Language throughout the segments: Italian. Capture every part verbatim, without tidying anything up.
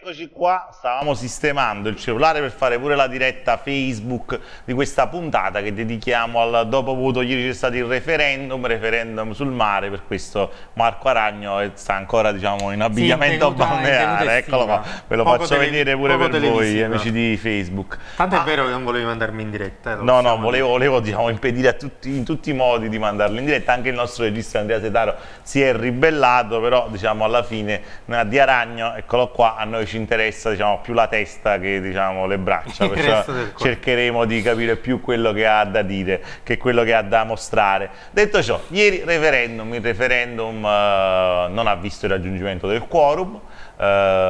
Eccoci qua, stavamo sistemando il cellulare per fare pure la diretta Facebook di questa puntata che dedichiamo al dopo voto. Ieri c'è stato il referendum, referendum sul mare, per questo Marco Aragno sta ancora, diciamo, in abbigliamento sì, tenuta, balneare. Eccolo qua, ve lo poco faccio vedere pure per voi, amici di Facebook. Tanto ah, è vero che non volevi mandarmi in diretta. Eh, no, no, volevo, volevo diciamo, impedire a tutti, in tutti i modi di mandarlo in diretta. Anche il nostro regista Andrea Setaro si è ribellato, però diciamo alla fine di Aragno, eccolo qua, a noi ci interessa, diciamo, più la testa che, diciamo, le braccia, perciò cercheremo di capire più quello che ha da dire che quello che ha da mostrare. Detto ciò, ieri referendum, il referendum eh, non ha visto il raggiungimento del quorum. Uh,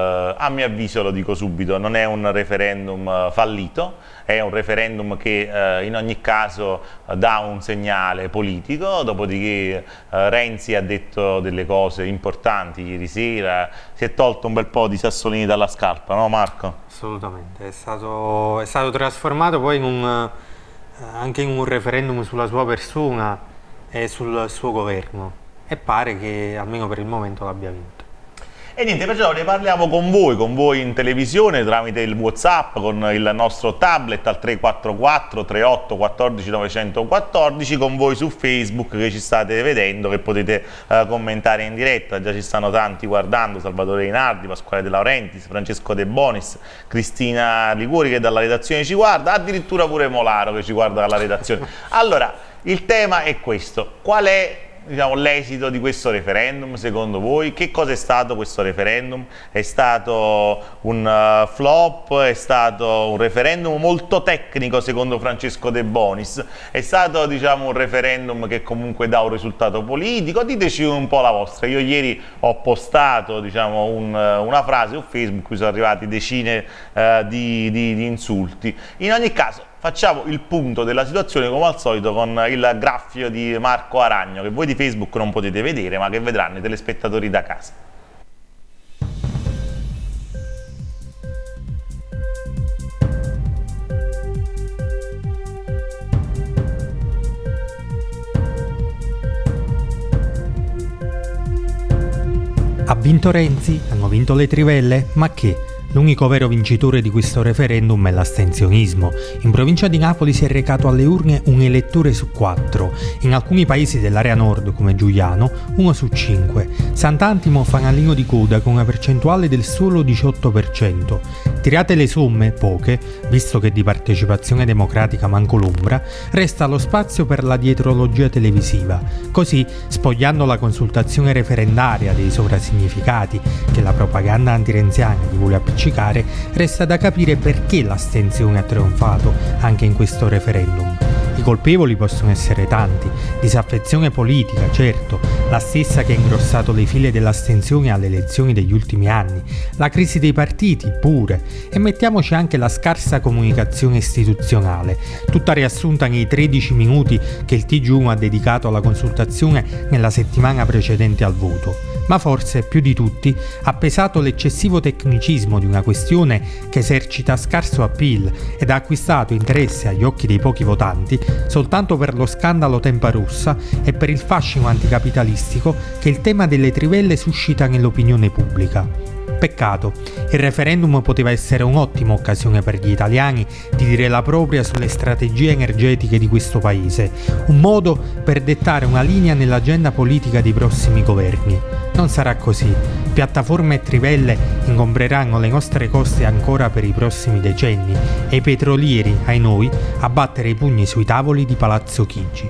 a mio avviso, lo dico subito, non è un referendum uh, fallito, è un referendum che uh, in ogni caso uh, dà un segnale politico. Dopodiché uh, Renzi ha detto delle cose importanti ieri sera, si è tolto un bel po' di sassolini dalla scarpa, no Marco? Assolutamente, è stato, è stato trasformato poi in un, anche in un referendum sulla sua persona e sul suo governo, e pare che almeno per il momento l'abbia vinto. E niente, perciò ne parliamo con voi, con voi in televisione tramite il WhatsApp, con il nostro tablet al tre quattro quattro tre otto uno quattro nove uno quattro, con voi su Facebook che ci state vedendo, che potete uh, commentare in diretta. Già ci stanno tanti guardando: Salvatore Rinaldi, Pasquale De Laurentiis, Francesco De Bonis, Cristina Liguori che dalla redazione ci guarda, addirittura pure Molaro che ci guarda dalla redazione. Allora, il tema è questo: qual è, diciamo, l'esito di questo referendum secondo voi? Che cosa è stato questo referendum? È stato un uh, flop? È stato un referendum molto tecnico secondo Francesco De Bonis? È stato, diciamo, un referendum che comunque dà un risultato politico? Diteci un po' la vostra. Io ieri ho postato, diciamo, un, una frase su Facebook, cui sono arrivati decine uh, di, di, di insulti. In ogni caso, facciamo il punto della situazione come al solito con il graffio di Marco Aragno, che voi di Facebook non potete vedere ma che vedranno i telespettatori da casa. Ha vinto Renzi? Hanno vinto le trivelle? Ma che? L'unico vero vincitore di questo referendum è l'astensionismo. In provincia di Napoli si è recato alle urne un elettore su quattro. In alcuni paesi dell'area nord, come Giuliano, uno su cinque. Sant'Antimo fanalino di coda con una percentuale del solo diciotto per cento. Tirate le somme, poche, visto che di partecipazione democratica manco l'ombra, resta lo spazio per la dietrologia televisiva. Così, spogliando la consultazione referendaria dei sovrasignificati che la propaganda antirenziana gli vuole appiccicare, resta da capire perché l'astensione ha trionfato anche in questo referendum. I colpevoli possono essere tanti: disaffezione politica, certo, la stessa che ha ingrossato le file dell'astensione alle elezioni degli ultimi anni, la crisi dei partiti, pure, e mettiamoci anche la scarsa comunicazione istituzionale, tutta riassunta nei tredici minuti che il T G uno ha dedicato alla consultazione nella settimana precedente al voto. Ma forse, più di tutti, ha pesato l'eccessivo tecnicismo di una questione che esercita scarso appeal ed ha acquistato interesse agli occhi dei pochi votanti soltanto per lo scandalo Tempa Rossa e per il fascino anticapitalistico che il tema delle trivelle suscita nell'opinione pubblica. Peccato, il referendum poteva essere un'ottima occasione per gli italiani di dire la propria sulle strategie energetiche di questo paese, un modo per dettare una linea nell'agenda politica dei prossimi governi. Non sarà così. Piattaforme e trivelle ingombreranno le nostre coste ancora per i prossimi decenni e i petrolieri, ai noi, a battere i pugni sui tavoli di Palazzo Chigi.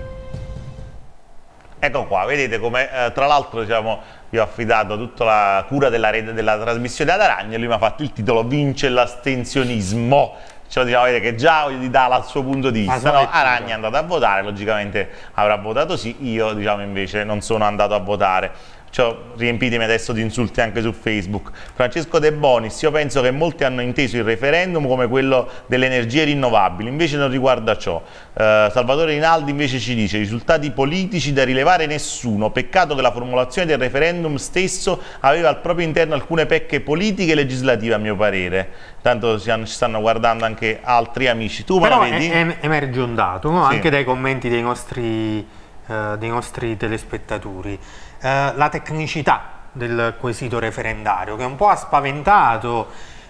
Ecco qua, vedete come, eh, tra l'altro, diciamo, io ho affidato tutta la cura della rete della trasmissione ad Aragno e lui mi ha fatto il titolo "Vince l'astensionismo". Cioè, diciamo, vedete che già gli dà il suo punto di vista, no? Aragno è andato a votare, logicamente avrà votato sì, io, diciamo, invece non sono andato a votare. Cioè, riempitemi adesso di insulti anche su Facebook. Francesco De Bonis: io penso che molti hanno inteso il referendum come quello delle energie rinnovabili, invece non riguarda ciò. Uh, Salvatore Rinaldi invece ci dice: risultati politici da rilevare nessuno, peccato che la formulazione del referendum stesso aveva al proprio interno alcune pecche politiche e legislative, a mio parere. Tanto ci stanno guardando anche altri amici. Tu Però me la vedi? È, è, emerge un dato, no? Sì. Anche dai commenti dei nostri, uh, dei nostri telespettatori. Uh, la tecnicità del quesito referendario, che un po' ha spaventato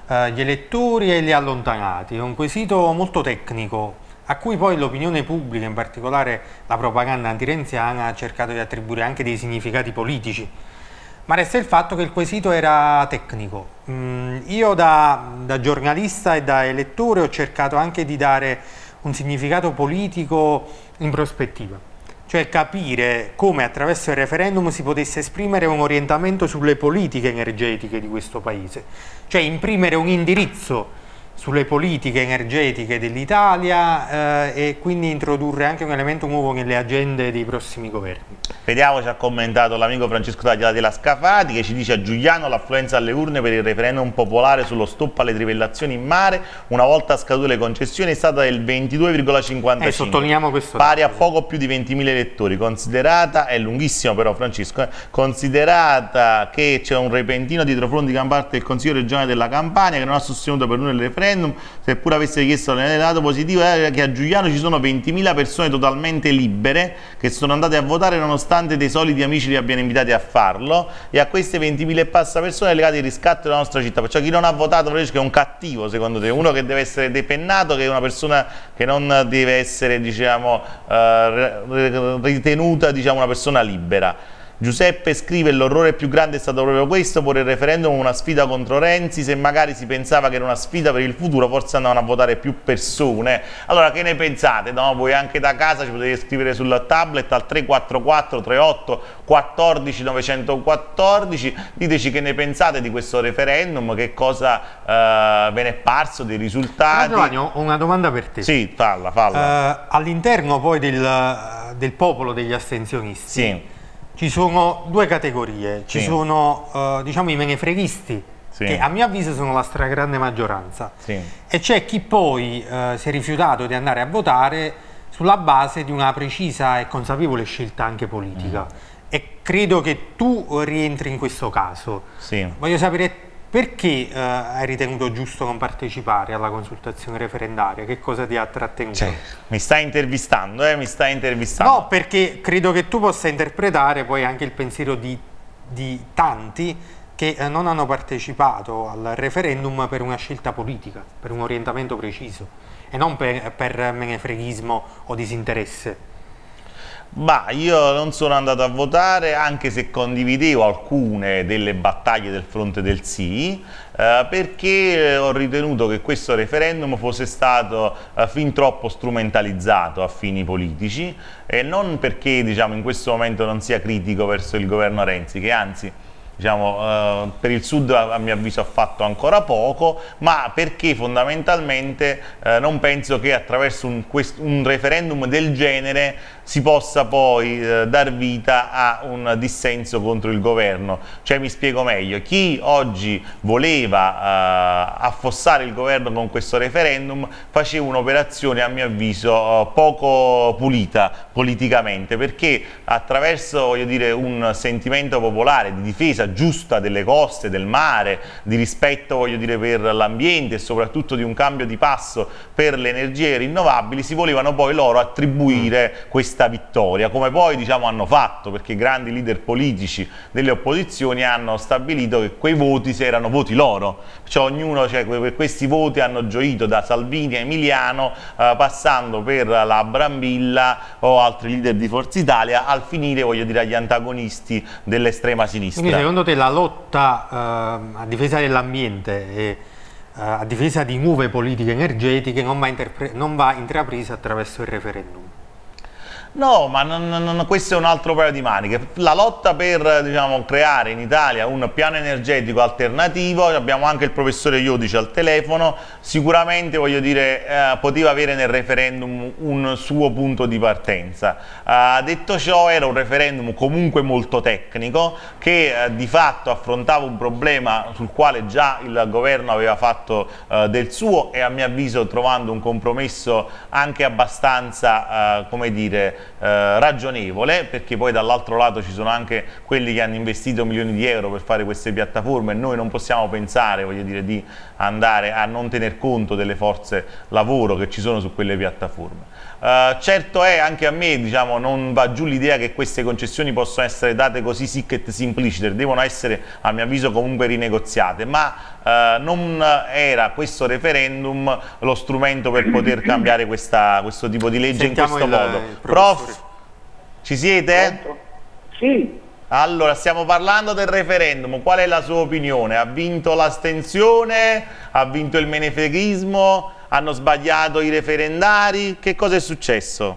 eh, gli elettori e gli allontanati. È un quesito molto tecnico, a cui poi l'opinione pubblica, in particolare la propaganda antirenziana, ha cercato di attribuire anche dei significati politici. Ma resta il fatto che il quesito era tecnico. Mm, io da, da giornalista e da elettore ho cercato anche di dare un significato politico in prospettiva, cioè capire come attraverso il referendum si potesse esprimere un orientamento sulle politiche energetiche di questo Paese, cioè imprimere un indirizzo sulle politiche energetiche dell'Italia eh, e quindi introdurre anche un elemento nuovo nelle agende dei prossimi governi. Vediamo, ci ha commentato l'amico Francesco Tagliata della Scafati, che ci dice: a Giuliano l'affluenza alle urne per il referendum popolare sullo stop alle trivellazioni in mare, una volta scadute le concessioni, è stata del ventidue virgola cinquantacinque, eh, sottolineiamo questo pari dato, a poco più di ventimila elettori. Considerata, è lunghissimo però Francesco, eh, considerata che c'è un repentino dietrofront da parte del Consiglio regionale della Campania che non ha sostenuto per nulla il referendum, seppur avesse chiesto il dato positivo, è che a Giuliano ci sono ventimila persone totalmente libere che sono andate a votare nonostante dei soliti amici li abbiano invitati a farlo, e a queste ventimila e passa persone è legato il riscatto della nostra città. Perciò chi non ha votato che è un cattivo, secondo te, uno che deve essere depennato, che è una persona che non deve essere, diciamo, eh, ritenuta, diciamo, una persona libera. Giuseppe scrive: l'orrore più grande è stato proprio questo, porre il referendum una sfida contro Renzi. Se magari si pensava che era una sfida per il futuro, forse andavano a votare più persone. Allora, che ne pensate? No? Voi anche da casa ci potete scrivere sul tablet al tre quattro quattro tre otto quattordici novecentoquattordici, diteci che ne pensate di questo referendum, che cosa eh, ve ne è parso, dei risultati. Ma Giovanni, ho una domanda per te. Sì, falla, falla. Uh, all'interno poi del, del popolo degli astensionisti, sì, ci sono due categorie, ci sì. sono uh, diciamo i menefreghisti, sì, che a mio avviso sono la stragrande maggioranza, sì, e c'è chi poi uh, si è rifiutato di andare a votare sulla base di una precisa e consapevole scelta anche politica, mm. e credo che tu rientri in questo caso. Sì. Voglio sapere perché uh, hai ritenuto giusto non partecipare alla consultazione referendaria, che cosa ti ha trattenuto? Cioè, mi stai intervistando, eh? Mi stai intervistando. No, perché credo che tu possa interpretare poi anche il pensiero di, di tanti che eh, non hanno partecipato al referendum per una scelta politica, per un orientamento preciso, e non per, per menefreghismo o disinteresse. Ma io non sono andato a votare, anche se condividevo alcune delle battaglie del fronte del sì, eh, perché ho ritenuto che questo referendum fosse stato eh, fin troppo strumentalizzato a fini politici, e non perché, diciamo, in questo momento non sia critico verso il governo Renzi, che anzi, diciamo, eh, per il Sud a mio avviso ha fatto ancora poco, ma perché fondamentalmente eh, non penso che attraverso un, un referendum del genere si possa poi eh, dar vita a un dissenso contro il governo. Cioè, mi spiego meglio: chi oggi voleva eh, affossare il governo con questo referendum faceva un'operazione a mio avviso eh, poco pulita politicamente, perché attraverso, voglio dire, un sentimento popolare di difesa giusta delle coste, del mare, di rispetto, voglio dire, per l'ambiente e soprattutto di un cambio di passo per le energie rinnovabili, si volevano poi loro attribuire mm. questa vittoria, come poi, diciamo, hanno fatto, perché i grandi leader politici delle opposizioni hanno stabilito che quei voti erano voti loro, cioè ognuno, cioè, per questi voti hanno gioito da Salvini a Emiliano, eh, passando per la Brambilla o altri leader di Forza Italia, al finire, voglio dire, agli antagonisti dell'estrema sinistra. Quindi secondo te la lotta eh, a difesa dell'ambiente e eh, a difesa di nuove politiche energetiche non va, non va intrapresa attraverso il referendum? No, ma non, non, questo è un altro paio di maniche. La lotta per, diciamo, creare in Italia un piano energetico alternativo, abbiamo anche il professore Iodice al telefono, sicuramente, voglio dire, eh, poteva avere nel referendum un suo punto di partenza. Eh, detto ciò, era un referendum comunque molto tecnico, che eh, di fatto affrontava un problema sul quale già il governo aveva fatto eh, del suo, e a mio avviso trovando un compromesso anche abbastanza, eh, come dire, Eh, ragionevole, perché poi dall'altro lato ci sono anche quelli che hanno investito milioni di euro per fare queste piattaforme, e noi non possiamo pensare, voglio dire, di andare a non tener conto delle forze lavoro che ci sono su quelle piattaforme. Uh, certo è, anche a me, diciamo, non va giù l'idea che queste concessioni possono essere date così sic et simpliciter, devono essere, a mio avviso, comunque rinegoziate, ma eh, non era questo referendum lo strumento per poter cambiare questa, questo tipo di legge. Sentiamo in questo il, modo. il Prof, ci siete? Pronto? Sì. Allora, stiamo parlando del referendum, qual è la sua opinione? Ha vinto l'astensione? Ha vinto il menefreghismo? Hanno sbagliato i referendari? Che cosa è successo?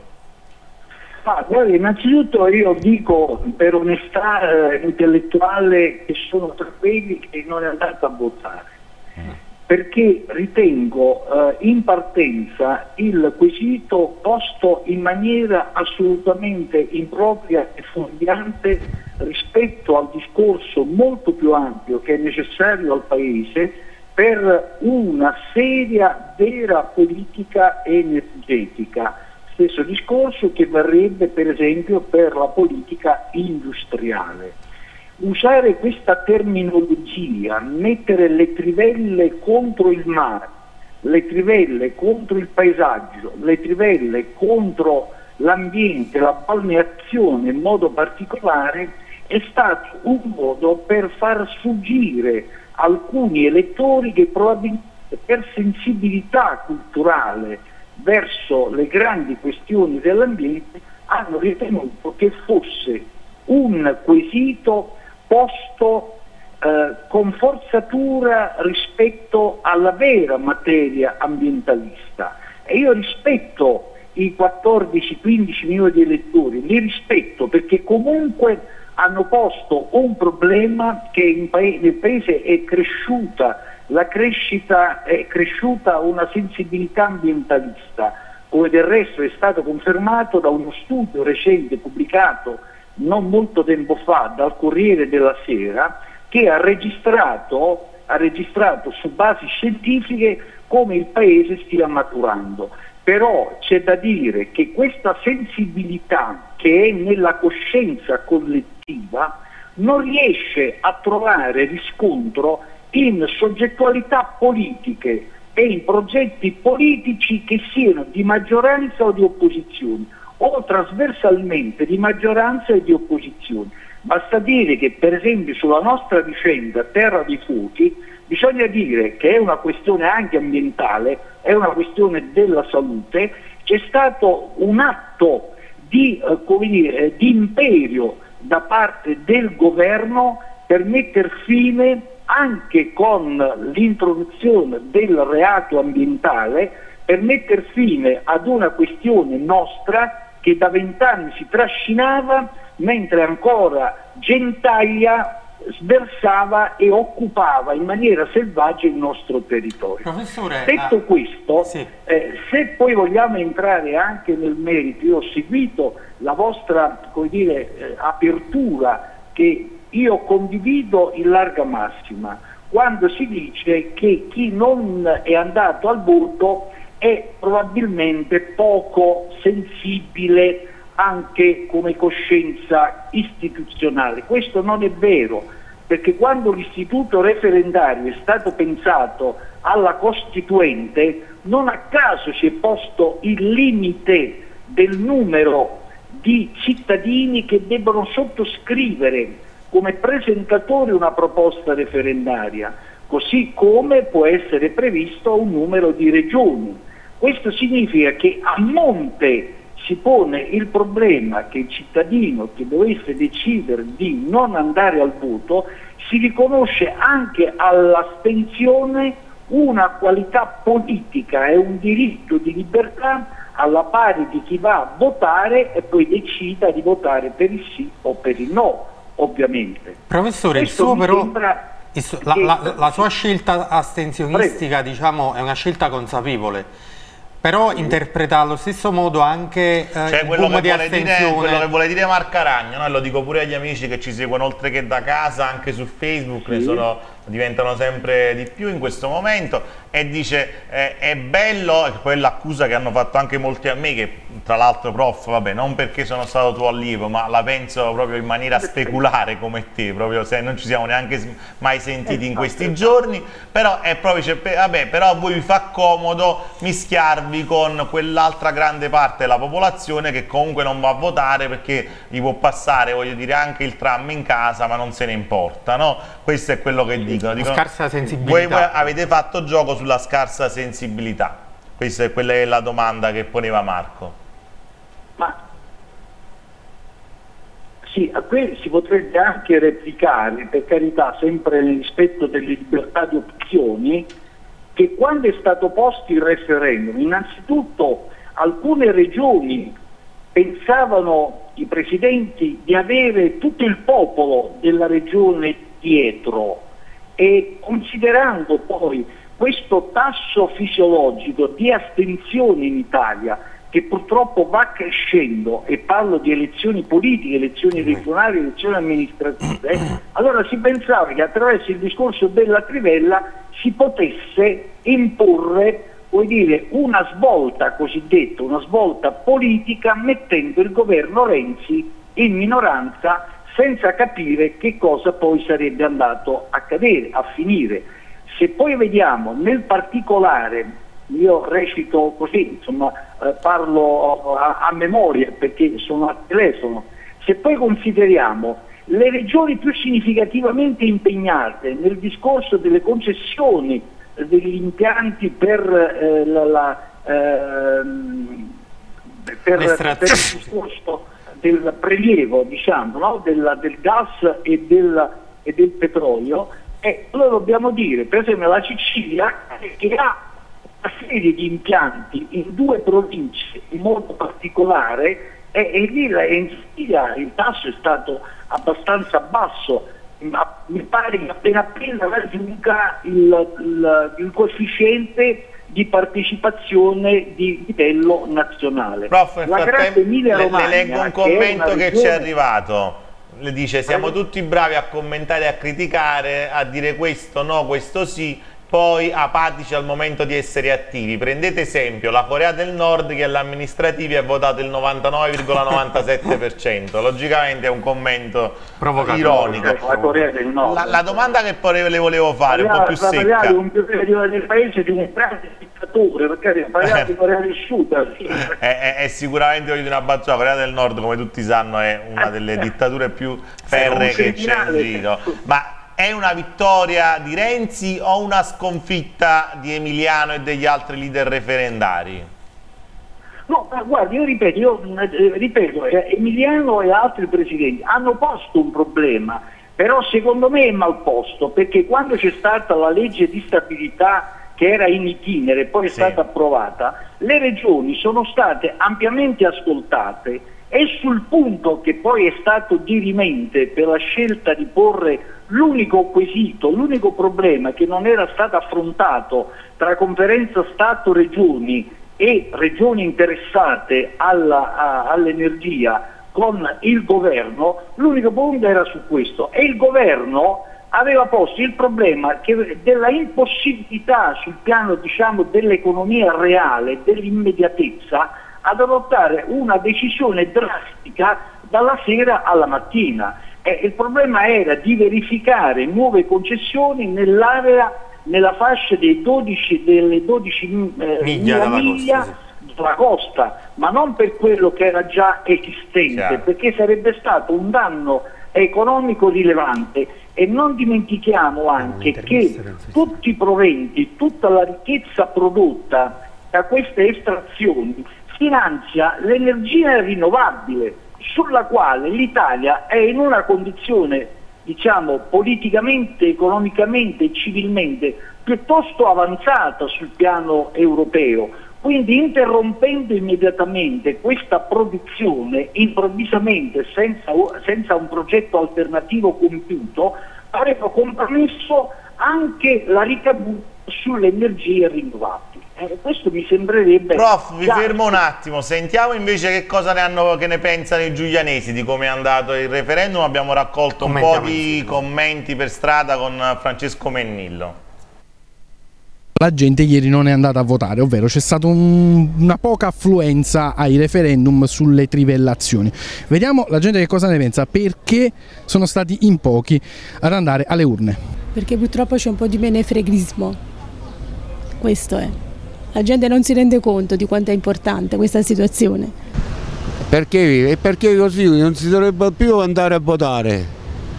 Ah, guarda, innanzitutto io dico per onestà eh, intellettuale che sono tra quelli che non è andato a votare, mm. perché ritengo eh, in partenza il quesito posto in maniera assolutamente impropria e fuorviante rispetto al discorso molto più ampio che è necessario al Paese per una seria, vera politica energetica. Stesso discorso che varrebbe per esempio per la politica industriale. Usare questa terminologia, mettere le trivelle contro il mare, le trivelle contro il paesaggio, le trivelle contro l'ambiente, la balneazione in modo particolare, è stato un modo per far sfuggire alcuni elettori che probabilmente per sensibilità culturale verso le grandi questioni dell'ambiente hanno ritenuto che fosse un quesito posto eh, con forzatura rispetto alla vera materia ambientalista. E io rispetto i quattordici quindici milioni di elettori, li rispetto perché comunque hanno posto un problema che in pa- nel Paese è cresciuta la crescita è cresciuta una sensibilità ambientalista, come del resto è stato confermato da uno studio recente pubblicato non molto tempo fa dal Corriere della Sera, che ha registrato, ha registrato su basi scientifiche come il Paese stia maturando. Però c'è da dire che questa sensibilità che è nella coscienza collettiva non riesce a trovare riscontro in soggettualità politiche e in progetti politici che siano di maggioranza o di opposizione, o trasversalmente di maggioranza e di opposizione. Basta dire che per esempio sulla nostra vicenda Terra dei Fuochi bisogna dire che è una questione anche ambientale, è una questione della salute, c'è stato un atto di, eh, come dire, di imperio da parte del governo per metter fine anche con l'introduzione del reato ambientale, per metter fine ad una questione nostra che da vent'anni si trascinava mentre ancora Gentaglia sversava e occupava in maniera selvaggia il nostro territorio. Professore, detto ah, questo, sì. eh, se poi vogliamo entrare anche nel merito, io ho seguito la vostra, come dire, eh, apertura che io condivido in larga massima, quando si dice che chi non è andato al voto è probabilmente poco sensibile anche come coscienza istituzionale. Questo non è vero, perché quando l'istituto referendario è stato pensato alla Costituente, non a caso si è posto il limite del numero di cittadini che debbono sottoscrivere come presentatori una proposta referendaria, così come può essere previsto un numero di regioni. Questo significa che a monte si pone il problema che il cittadino che dovesse decidere di non andare al voto si riconosce anche all'astensione una qualità politica e un diritto di libertà alla pari di chi va a votare e poi decida di votare per il sì o per il no, ovviamente. Professore, il suo però, il suo, la, la, la sua scelta astensionistica, diciamo, è una scelta consapevole. Però interpreta allo stesso modo anche eh, cioè, il quello boom che di vuole dire, astensione. quello che vuole dire Marcaragno, no? Lo dico pure agli amici che ci seguono oltre che da casa, anche su Facebook, sì. ne sono, diventano sempre di più in questo momento, e dice eh, è bello, e poi è l'accusa che hanno fatto anche molti a me, che tra l'altro prof, vabbè, non perché sono stato tuo allievo, ma la penso proprio in maniera speculare come te, proprio se non ci siamo neanche mai sentiti in questi giorni, però è proprio, cioè, vabbè, però a voi vi fa comodo mischiarvi con quell'altra grande parte della popolazione che comunque non va a votare perché gli può passare, voglio dire, anche il tram in casa, ma non se ne importa, no? Questo è quello che dice. dicono? dicono scarsa sensibilità. Voi, voi avete fatto gioco sulla scarsa sensibilità? Questa è, quella è la domanda che poneva Marco. Ma sì, a questo si potrebbe anche replicare, per carità, sempre nel rispetto delle libertà di opzioni, che quando è stato posto il referendum, innanzitutto alcune regioni pensavano, i presidenti, di avere tutto il popolo della regione dietro, e considerando poi questo tasso fisiologico di astensione in Italia, che purtroppo va crescendo, e parlo di elezioni politiche, elezioni regionali, elezioni amministrative, allora si pensava che attraverso il discorso della trivella si potesse imporre, vuol dire, una svolta cosiddetta, una svolta politica, mettendo il governo Renzi in minoranza senza capire che cosa poi sarebbe andato a accadere, a finire. Se poi vediamo nel particolare, io recito così, insomma, eh, parlo a, a memoria perché sono a telefono, se poi consideriamo le regioni più significativamente impegnate nel discorso delle concessioni degli impianti per, eh, la, la, eh, per, per il discorso del prelievo, diciamo, no? del, del gas e del, e del petrolio, e allora dobbiamo dire, per esempio, la Sicilia, che ha una serie di impianti in due province in modo particolare, e, e lì in Sicilia il tasso è stato abbastanza basso, ma mi pare che appena appena raggiunga il, il, il coefficiente di partecipazione di livello nazionale. Prof, la grande Emilia Romagna, le leggo un commento che, regione... che ci è arrivato. Le dice: siamo tutti bravi a commentare e a criticare, a dire questo no, questo sì, poi apatici al momento di essere attivi. Prendete esempio la Corea del Nord, che alle amministrative ha votato il novantanove virgola novantasette per cento. Logicamente è un commento ironico. La Corea del Nord. La, la domanda che poi le volevo fare, parliamo, un po' più secca. Un del paese di un grande dittatore, perché parliamo di Corea del Sud. Sì. È, è, è sicuramente una battuta. La Corea del Nord, come tutti sanno, è una delle dittature più ferree che c'è in giro. Ma è una vittoria di Renzi o una sconfitta di Emiliano e degli altri leader referendari? No, ma guardi, io ripeto, io, eh, ripeto eh, Emiliano e altri presidenti hanno posto un problema, però secondo me è mal posto, perché quando c'è stata la legge di stabilità che era in itinere e poi è sì. stata approvata, le regioni sono state ampiamente ascoltate, e sul punto che poi è stato dirimente per la scelta di porre l'unico quesito, l'unico problema che non era stato affrontato tra conferenza Stato-Regioni e regioni interessate all'energia con il governo, l'unico punto era su questo, e il governo aveva posto il problema che della impossibilità sul piano, diciamo, dell'economia reale, dell'immediatezza, ad adottare una decisione drastica dalla sera alla mattina. E il problema era di verificare nuove concessioni nell'area, nella fascia dei dodici, delle dodici eh, miglia dalla miglia costa, sì. della costa, ma non per quello che era già esistente, Chiaro. perché sarebbe stato un danno economico rilevante. E non dimentichiamo anche che tutti i proventi, tutta la ricchezza prodotta da queste estrazioni finanzia l'energia rinnovabile, sulla quale l'Italia è in una condizione, diciamo, politicamente, economicamente e civilmente piuttosto avanzata sul piano europeo. Quindi, interrompendo immediatamente questa produzione, improvvisamente, senza, senza un progetto alternativo compiuto, avrebbe compromesso anche la ricaduta sulle energie rinnovabili. Eh, questo mi sembrerebbe... Prof, vi fermo un attimo, sentiamo invece che cosa ne, hanno, che ne pensano i giulianesi di come è andato il referendum. Abbiamo raccolto un po' di commenti per strada con Francesco Mennillo. La gente ieri non è andata a votare, ovvero c'è stata un, una poca affluenza ai referendum sulle trivellazioni. Vediamo la gente che cosa ne pensa, perché sono stati in pochi ad andare alle urne. Perché purtroppo c'è un po' di menefreghismo, questo è. La gente non si rende conto di quanto è importante questa situazione. Perché? Perché così non si dovrebbe più andare a votare.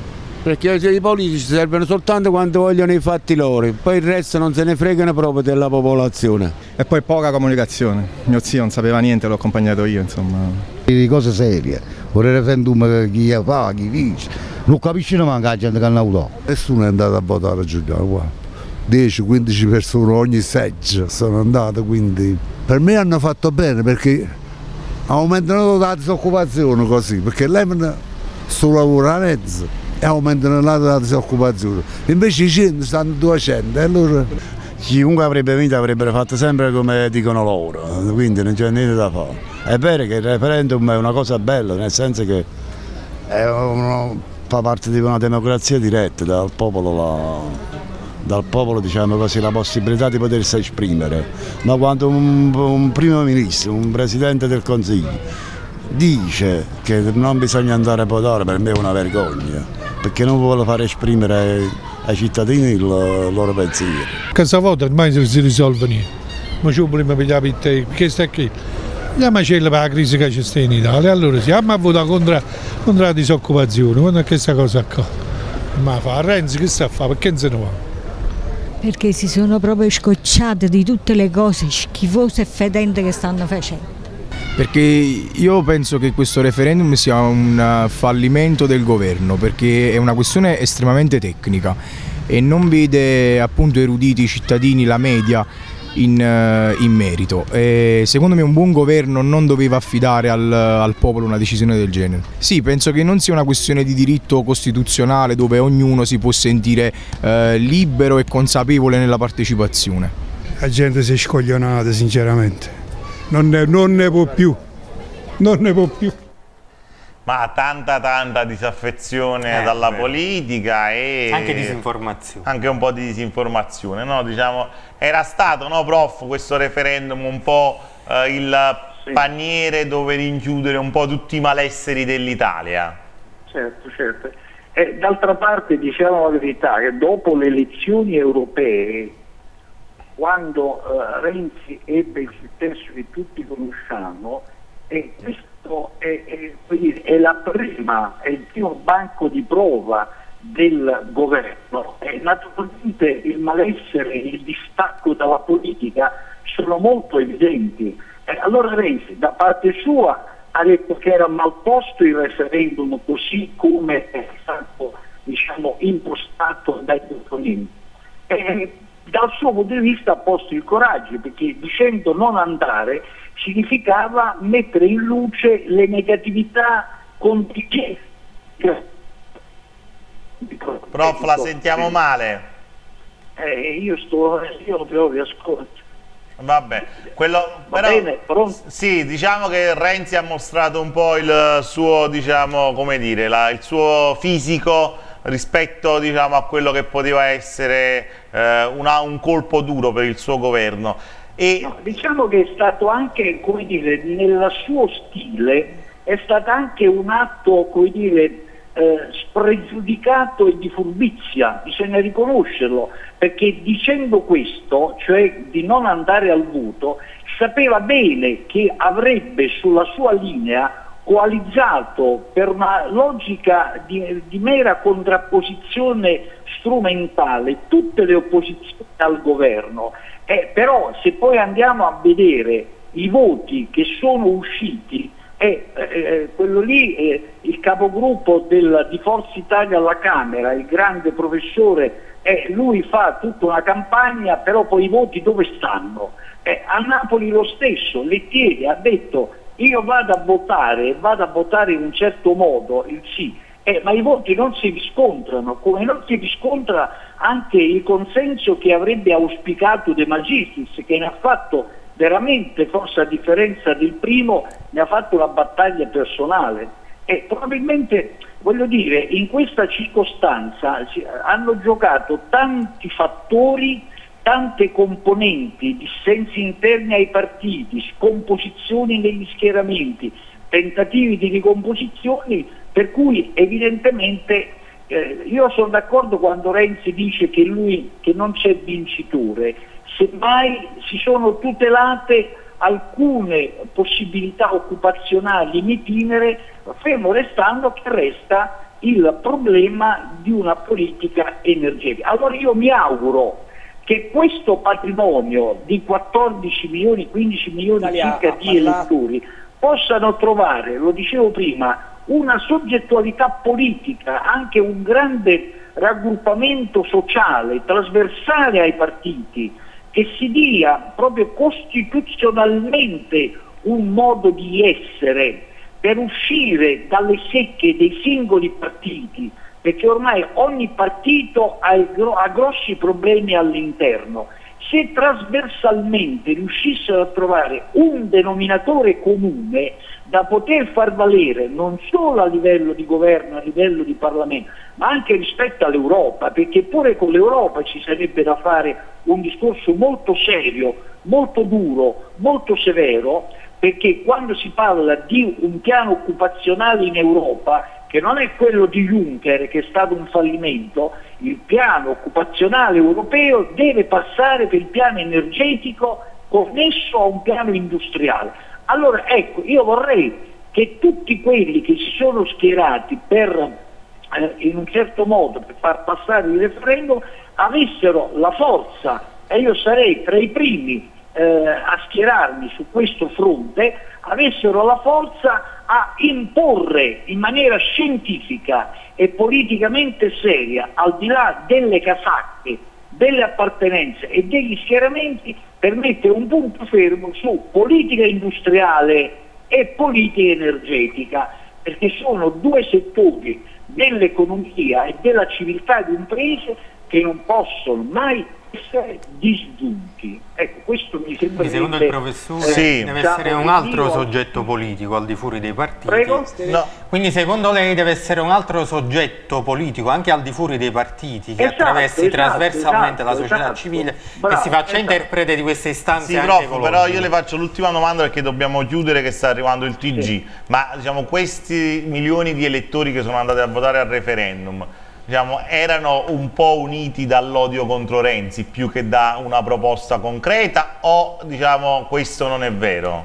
perché i politici servono soltanto quando vogliono i fatti loro, poi il resto non se ne fregano proprio della popolazione. E poi poca comunicazione, mio zio non sapeva niente, l'ho accompagnato io, insomma. Le cose serie, un referendum chi fa, chi vince, non capisce neanche la gente che hanno avuto. Nessuno è andato a votare a Giuliano, guarda. dieci quindici persone ogni seggio sono andate, quindi per me hanno fatto bene perché aumentano la disoccupazione così, perché lei sto lavoro a mezzo e aumentano la disoccupazione, invece i cento stanno duecento, e allora chiunque avrebbe vinto avrebbero fatto sempre come dicono loro, quindi non c'è niente da fare. È vero che il referendum è una cosa bella, nel senso che è uno, fa parte di una democrazia diretta dal popolo, la, dal popolo diciamo così, la possibilità di potersi esprimere, ma quando un, un primo ministro, un presidente del Consiglio dice che non bisogna andare a votare, per me è una vergogna, perché non vuole fare esprimere ai cittadini il loro pensiero. Cosa vota ormai si risolve niente, ma ci prima pigliare per te, perché sta qui. Andiamo a scegliere per la crisi che c'è in Italia, allora sì, andiamo a votare contro, contro la disoccupazione, quando è questa cosa qua. Ma fa Renzi che sta a fare, perché non se ne va? Perché si sono proprio scocciate di tutte le cose schifose e fedente che stanno facendo. Perché io penso che questo referendum sia un fallimento del governo, perché è una questione estremamente tecnica e non vede appunto eruditi i cittadini, la media in, in merito. E secondo me un buon governo non doveva affidare al, al popolo una decisione del genere. Sì, penso che non sia una questione di diritto costituzionale dove ognuno si può sentire eh, libero e consapevole nella partecipazione. La gente si è scoglionata sinceramente. Non ne, non ne può più, non ne può più. Ma tanta tanta disaffezione eh, dalla beh. politica e anche disinformazione. Anche un po' di disinformazione, no? Diciamo, era stato, no, prof, questo referendum un po' eh, il sì. paniere dove rinchiudere un po' tutti i malesseri dell'Italia. Certo, certo. E d'altra parte diciamo la verità che dopo le elezioni europee, quando uh, Renzi ebbe il successo che tutti conosciamo, e questo è, è, dire, è la prima, è il primo banco di prova del governo, e naturalmente il malessere, il distacco dalla politica sono molto evidenti. E allora Renzi da parte sua ha detto che era mal posto il referendum così come è stato, diciamo, impostato dai opponenti. E, dal suo punto di vista ha posto il coraggio, perché dicendo non andare significava mettere in luce le negatività contingenti. Prof, la sentiamo male. Eh, io sto, io proprio ascolto. Vabbè, quello, Va però, bene, pronto? Sì, diciamo che Renzi ha mostrato un po' il suo, diciamo, come dire, la, il suo fisico rispetto, diciamo, a quello che poteva essere eh, una, un colpo duro per il suo governo. E... No, diciamo che è stato anche, come dire, nel suo stile, è stato anche un atto, come dire, eh, spregiudicato e di furbizia, bisogna riconoscerlo, perché dicendo questo, cioè di non andare al voto, sapeva bene che avrebbe sulla sua linea coalizzato per una logica di, di mera contrapposizione strumentale tutte le opposizioni al governo, eh, però se poi andiamo a vedere i voti che sono usciti, eh, eh, quello lì eh, il capogruppo del, di Forza Italia alla Camera, il grande professore, eh, lui fa tutta una campagna, però poi i voti dove stanno? Eh, a Napoli lo stesso, Lettieri ha detto io vado a votare, vado a votare in un certo modo il sì, eh, ma i voti non si riscontrano, come non si riscontra anche il consenso che avrebbe auspicato De Magistris, che ne ha fatto veramente, forse a differenza del primo, ne ha fatto una battaglia personale. E probabilmente, voglio dire, in questa circostanza hanno giocato tanti fattori, tante componenti, dissensi interni ai partiti, scomposizioni negli schieramenti, tentativi di ricomposizioni, per cui evidentemente eh, io sono d'accordo quando Renzi dice che lui che non c'è vincitore, semmai si sono tutelate alcune possibilità occupazionali in itinere, fermo restando che resta il problema di una politica energetica. Allora io mi auguro che questo patrimonio di quattordici milioni, quindici milioni circa di elettori possano trovare, lo dicevo prima, una soggettualità politica, anche un grande raggruppamento sociale, trasversale ai partiti, che si dia proprio costituzionalmente un modo di essere per uscire dalle secche dei singoli partiti, perché ormai ogni partito ha, ha grossi problemi all'interno. Se trasversalmente riuscissero a trovare un denominatore comune da poter far valere non solo a livello di governo, a livello di Parlamento, ma anche rispetto all'Europa, perché pure con l'Europa ci sarebbe da fare un discorso molto serio, molto duro, molto severo, perché quando si parla di un piano occupazionale in Europa, che non è quello di Juncker, che è stato un fallimento, il piano occupazionale europeo deve passare per il piano energetico connesso a un piano industriale. Allora ecco, io vorrei che tutti quelli che si sono schierati per, eh, in un certo modo, per far passare il referendum, avessero la forza, e io sarei tra i primi eh, a schierarmi su questo fronte, avessero la forza a imporre in maniera scientifica e politicamente seria, al di là delle casacche, delle appartenenze e degli schieramenti, per mettere un punto fermo su politica industriale e politica energetica, perché sono due settori dell'economia e della civiltà di un paese che non possono mai essere disgiunti. Ecco, questo mi sembra. Quindi secondo il professore sì. deve essere un altro soggetto politico al di fuori dei partiti. Prego? No. Quindi secondo lei deve essere un altro soggetto politico anche al di fuori dei partiti che esatto, attraversi esatto, trasversalmente esatto, la società esatto. civile Bravo, e si faccia esatto. interprete di queste istanze Sì, anche prof, ecologiche. però io le faccio l'ultima domanda perché dobbiamo chiudere, che sta arrivando il T G. Sì. Ma diciamo, questi milioni di elettori che sono andati a votare al referendum, diciamo, erano un po' uniti dall'odio contro Renzi più che da una proposta concreta, o diciamo questo non è vero?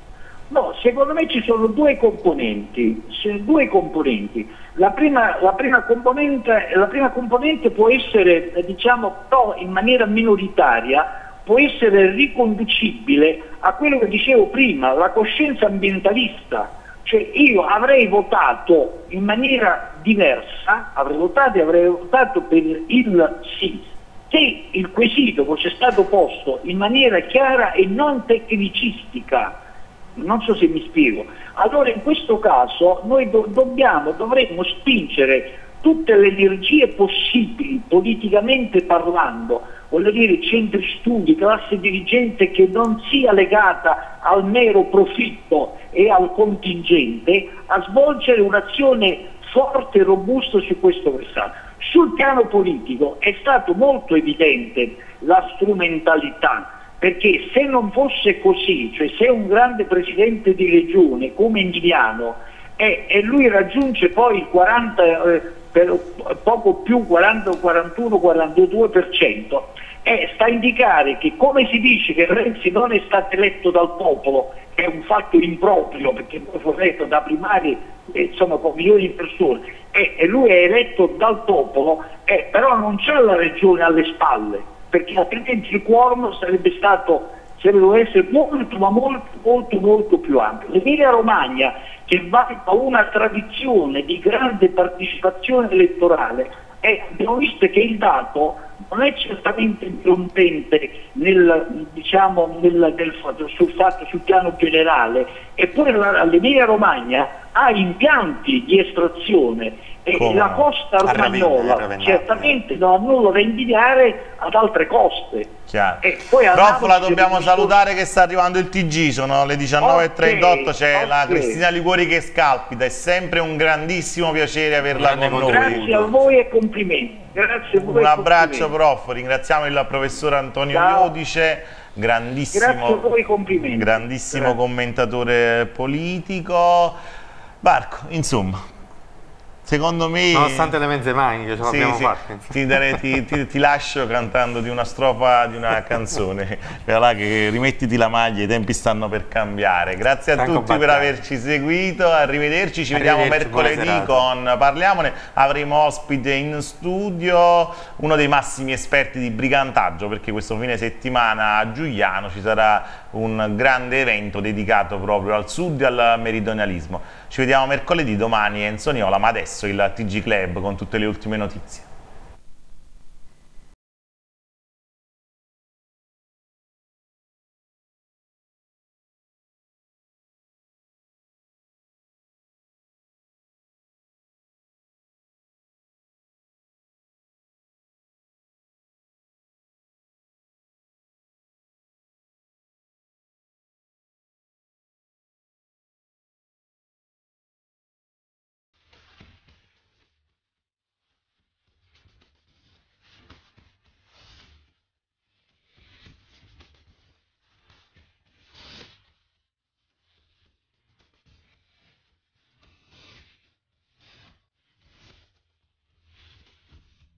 No, secondo me ci sono due componenti, due componenti. La prima, la prima componente, la prima componente può essere, diciamo, però in maniera minoritaria, può essere riconducibile a quello che dicevo prima, la coscienza ambientalista. Cioè io avrei votato in maniera diversa, avrei votato e avrei votato per il sì, se il quesito fosse stato posto in maniera chiara e non tecnicistica. Non so se mi spiego. Allora in questo caso noi do dobbiamo, dovremmo spingere tutte le energie possibili, politicamente parlando, voglio dire centri studi, classe dirigente che non sia legata al mero profitto e al contingente, a svolgere un'azione forte e robusta su questo versante. Sul piano politico è stato molto evidente la strumentalità, perché se non fosse così, cioè se un grande presidente di regione come Emiliano e, e lui raggiunge poi il quaranta, eh, per, poco più quaranta, quarantuno, quarantadue per cento, eh, sta a indicare che, come si dice che Renzi non è stato eletto dal popolo, che è un fatto improprio, perché poi fu eletto da primari, eh, insomma con milioni di persone, eh, e lui è eletto dal popolo, eh, però non c'è la regione alle spalle, perché altrimenti il quorum sarebbe stato, sarebbe essere molto ma molto molto molto più ampio. L'Emilia Romagna, che va a una tradizione di grande partecipazione elettorale, e abbiamo visto che il dato non è certamente dirompente nel, diciamo, nel, nel, sul fatto, sul piano generale, eppure l'Emilia Romagna ha impianti di estrazione e Come? la costa romagnola certamente non ha nulla da invidiare ad altre coste. E poi Prof, la dobbiamo salutare che sta arrivando il T G, sono le diciannove e trentotto, c'è okay, la okay. Cristina Liguori che scalpita, è sempre un grandissimo piacere averla con noi. Grazie a voi e complimenti. Grazie a voi. Un abbraccio prof, ringraziamo il professor Antonio Ciao. Iodice, grandissimo, Grazie a voi, complimenti. grandissimo Grazie. commentatore politico. Marco, insomma, Secondo me... Nonostante le mezze maniche, ce sì, l'abbiamo sì, fatta. ti, darei, ti, ti, ti lascio cantando di una strofa di una canzone. Là che rimettiti la maglia, i tempi stanno per cambiare. Grazie a Stanco tutti battaglia. per averci seguito, arrivederci, ci vediamo Arrivederci, buona mercoledì serata. con Parliamone. Avremo ospite in studio uno dei massimi esperti di brigantaggio, perché questo fine settimana a Giugliano ci sarà un grande evento dedicato proprio al sud e al meridionalismo. Ci vediamo mercoledì, domani Enzo Niola, ma adesso il T G Club con tutte le ultime notizie.